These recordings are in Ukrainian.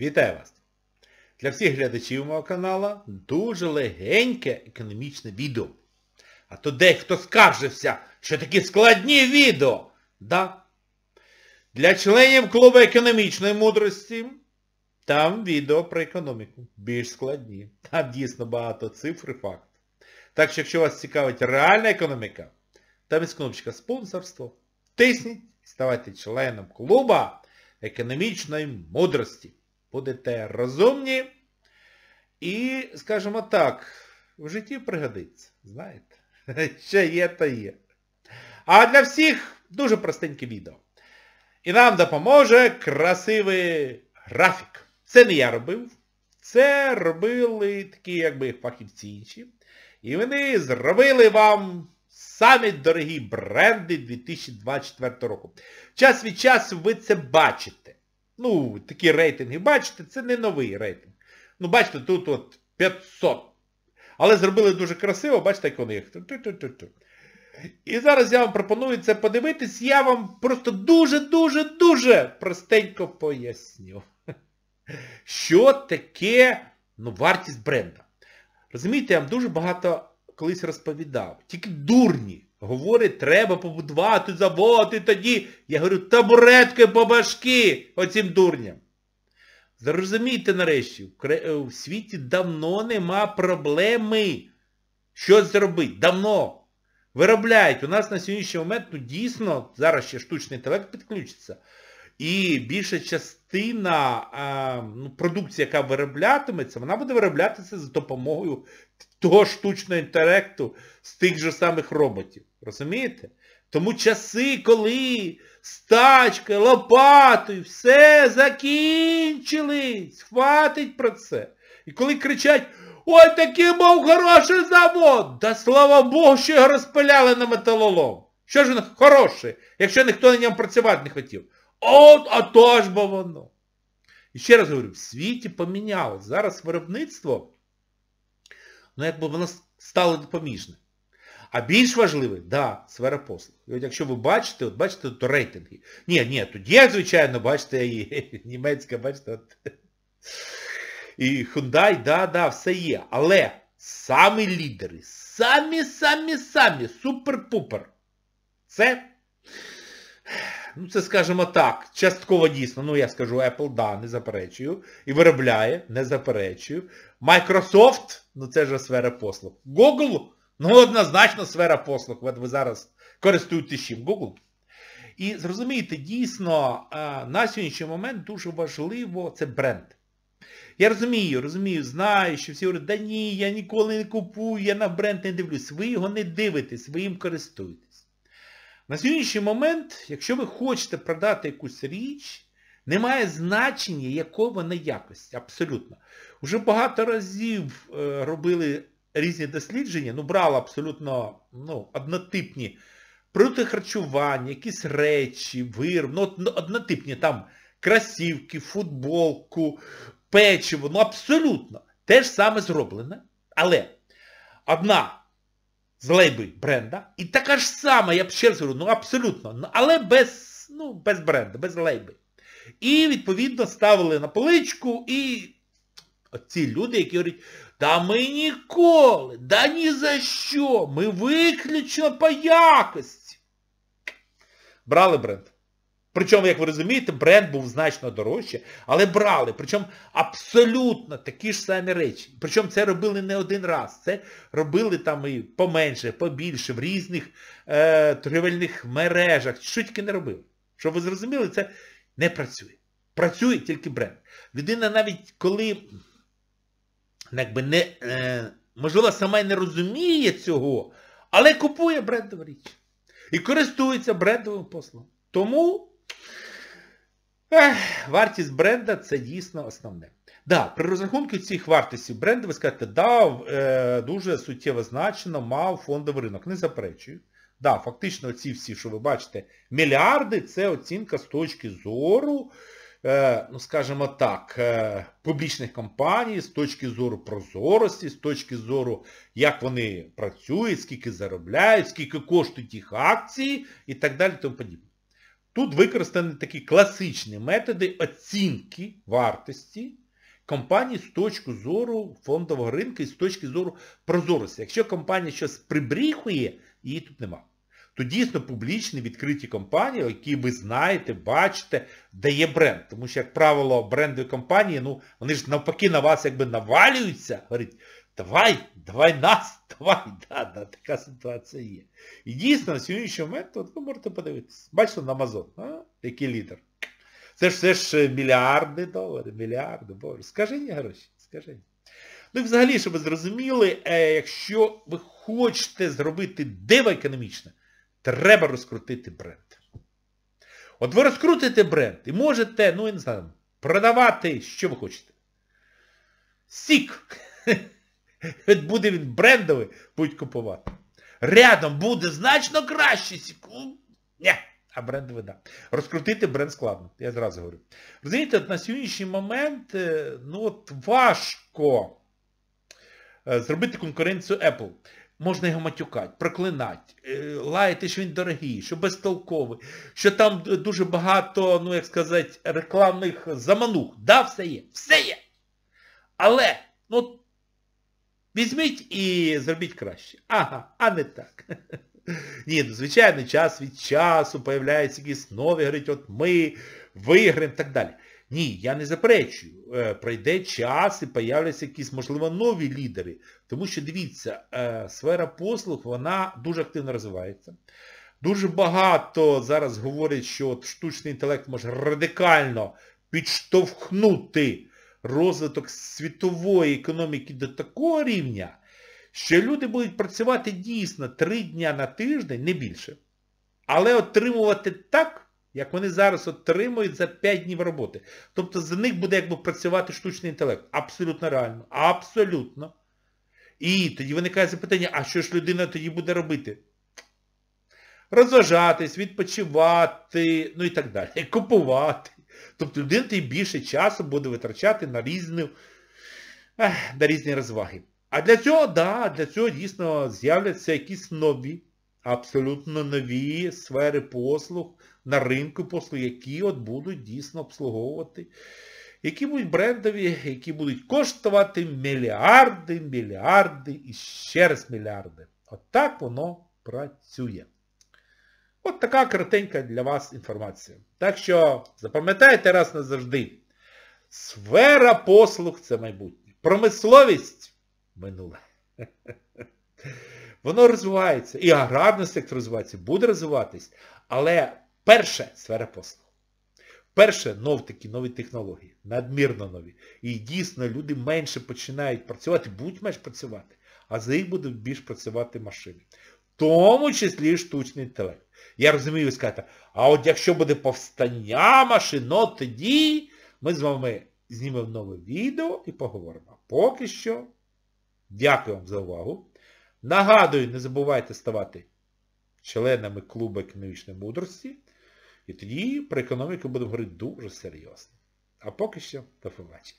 Вітаю вас! Для всіх глядачів мого каналу дуже легеньке економічне відео. А то дехто скаржився, що такі складні відео. Да. Для членів клубу економічної мудрості там відео про економіку. Більш складні. Там дійсно багато цифр і фактів. Так що, якщо вас цікавить реальна економіка, там є кнопочка спонсорство. Тисніть і ставайте членом клубу економічної мудрості. Будете розумні і, скажімо так, в житті пригодиться. Знаєте, що є, то є. А для всіх дуже простеньке відео. І нам допоможе красивий графік. Це не я робив. Це робили такі, якби, фахівці інші. І вони зробили вам самі дорогі бренди 2024 року. Час від часу ви це бачите. Ну, такі рейтинги, бачите, це не новий рейтинг. Ну, бачите, тут от 500. Але зробили дуже красиво, бачите, як вони їх. І зараз я вам пропоную це подивитись, я вам просто дуже простенько поясню. Що таке, вартість бренда. Розумієте, я вам дуже багато колись розповідав. Тільки дурні говорять, треба побудувати завод і тоді. Я говорю, табуретки по башки оцим дурням. Зрозумійте нарешті, в світі давно нема проблеми щось зробити. Давно. Виробляють. У нас на сьогоднішній момент, дійсно, зараз ще штучний інтелект підключиться. І більша частина продукції, яка вироблятиметься, вона буде вироблятися за допомогою того штучного інтелекту з тих же самих роботів. Розумієте? Тому часи, коли з тачкою, лопатою, все закінчились. Хватить про це. І коли кричать, ой, такий був хороший завод. Да слава Богу, що його розпиляли на металолом. Що ж він хороший, якщо ніхто на ньому працювати не хотів? От, а то ж бо воно. І ще раз говорю, в світі помінялось. Зараз виробництво, якби воно стало допоміжне. А більш важливе, сфера послуг. І от якщо ви бачите, бачите тут рейтинги. Ні, тут є, звичайно, бачите, і німецька, бачите, і Hyundai, все є. Але самі лідери, самі, супер-пупер. Це, скажімо так, частково дійсно, я скажу Apple, не заперечую. І виробляє, не заперечую. Microsoft, це ж сфера послуг. Google, однозначно сфера послуг. От ви зараз користуєтесь чим? Google. І зрозумієте, дійсно, на сьогоднішній момент дуже важливо це бренд. Я розумію, знаю, що всі говорять, ні, я ніколи не купую, я на бренд не дивлюсь. Ви його не дивитесь, ви їм користуєтесь. На сьогоднішній момент, якщо ви хочете продати якусь річ, немає значення, якої вона якості. Абсолютно. Уже багато разів робили різні дослідження, брали абсолютно однотипні продукти харчування, якісь речі, вироб, однотипні, там кросівки, футболку, печиво, абсолютно. Те ж саме зроблене, але одна з лейби бренда, і така ж сама, я б ще раз говорю, абсолютно, але без бренда, без лейби. І, відповідно, ставили на поличку, і ці люди, які говорять, ми ніколи, ні за що, ми виключно по якості. Брали бренд. Причому, як ви розумієте, бренд був значно дорожче, але брали. Причому абсолютно такі ж самі речі. Причому це робили не один раз. Це робили там і поменше, побільше, в різних торгівельних мережах. Що тільки не робили. Щоб ви зрозуміли, це не працює. Працює тільки бренд. Людина навіть коли, можливо, сама й не розуміє цього, але купує брендову річ. І користується брендовим послугом. Тому вартість бренда – це дійсно основне. При розрахунку цих вартостей бренду ви скажете, дуже суттєво значно мав фондовий ринок. Не заперечую. Фактично ці всі, що ви бачите, мільярди – це оцінка з точки зору, скажімо так, публічних компаній, з точки зору прозорості, з точки зору, як вони працюють, скільки заробляють, скільки коштують їх акції і так далі, тому подібне. Тут використані такі класичні методи оцінки вартості компанії з точки зору фондового ринку і з точки зору прозорості. Якщо компанія щось прибріхує, її тут нема. То дійсно публічні відкриті компанії, які ви знаєте, бачите, де є бренд. Тому що, як правило, брендові компанії, вони ж навпаки на вас якби навалюються, говорять, давай нас, така ситуація є. І дійсно, на сьогоднішній момент, от ви можете подивитися. Бачите, на Amazon, який лідер. Це ж все ж мільярди доларів, боже. Скажи мені гроші, скажи. Ну і взагалі, щоб ви зрозуміли, якщо ви хочете зробити диво економічне, треба розкрутити бренд. От ви розкрутите бренд і можете, я не знаю, продавати, що ви хочете. Сік. Буде він брендовий, будуть купувати. Рядом буде значно краще сік. Ні. А брендовий, да. Розкрутити бренд складно, я зразу говорю. Розумієте, на сьогоднішній момент, важко зробити конкуренцію Apple. Можна його матюкати, проклинати, лаяти, що він дорогий, що безтолковий, що там дуже багато, рекламних заманух. Да, все є, все є. Але, візьміть і зробіть краще. А не так. Ні, звичайно, час від часу появляються якісь нові, говорять, от ми виграємо і так далі. Ні, я не заперечую. Пройде час і появляться якісь, можливо, нові лідери. Тому що, дивіться, сфера послуг, вона дуже активно розвивається. Дуже багато зараз говорять, що штучний інтелект може радикально підштовхнути розвиток світової економіки до такого рівня, що люди будуть працювати дійсно 3 дня на тиждень, не більше. Але отримувати так, як вони зараз отримують за 5 днів роботи. Тобто за них буде працювати штучний інтелект. Абсолютно реально. Абсолютно. І тоді виникає запитання, а що ж людина тоді буде робити? Розважатись, відпочивати, і так далі. Купувати. Тобто людина тоді більше часу буде витрачати на різні розваги. А для цього дійсно з'являться якісь нові, абсолютно нові сфери послуг на ринку послуг, які будуть дійсно обслуговувати, які будуть брендові, які будуть коштувати мільярди і ще раз мільярди. От так воно працює. От така коротенька для вас інформація. Так що запам'ятайте раз назавжди. Сфера послуг – це майбутнє. Промисловість – минуле. Воно розвивається. І аграрний сектор розвивається, буде розвиватись. Але перше – сфера послуг. Перше – нові технології. Надмірно нові. І дійсно люди менше починають працювати, будуть менше працювати. А за їх будуть більш працювати машини. В тому числі штучний інтелект. Я розумію, ви скажете, а от якщо буде повстання машин, тоді ми з вами знімемо нове відео і поговоримо. А поки що, дякую вам за увагу. Нагадую, не забувайте ставати членами клубу економічної мудрості. І тоді про економіку будемо говорити дуже серйозно. А поки що, до побачення.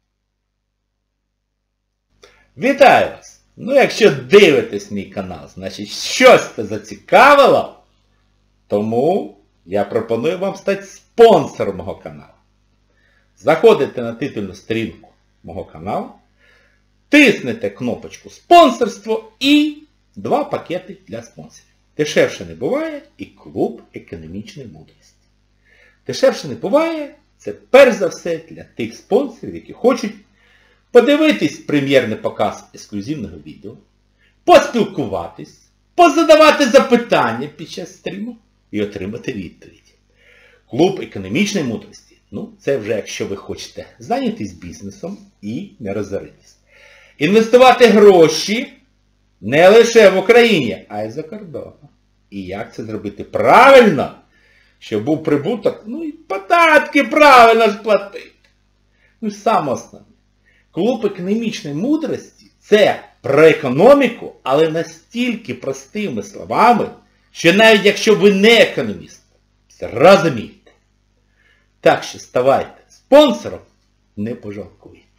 Вітаю вас! Якщо дивитесь мій канал, значить щось це зацікавило, тому я пропоную вам стати спонсором мого каналу. Заходите на титульну сторінку мого каналу, тиснете кнопочку «Спонсорство» і 2 пакети для спонсорів. Дешевше не буває і клуб економічної мудрості. Дешевше не буває, це перш за все для тих спонсорів, які хочуть подивитись прем'єрний показ ексклюзивного відео, поспілкуватись, позадавати запитання під час стріму і отримати відповіді. Клуб економічної мудрості. Це вже якщо ви хочете зайнятися бізнесом і не розоритись. Інвестувати гроші не лише в Україні, а й за кордоном. І як це зробити правильно, щоб був прибуток, і податки правильно сплатити. Саме основне. Клуб економічної мудрості – це про економіку, але настільки простими словами, що навіть якщо ви не економіст, зрозумієте. Так що ставайте спонсором, не пожалкуйте.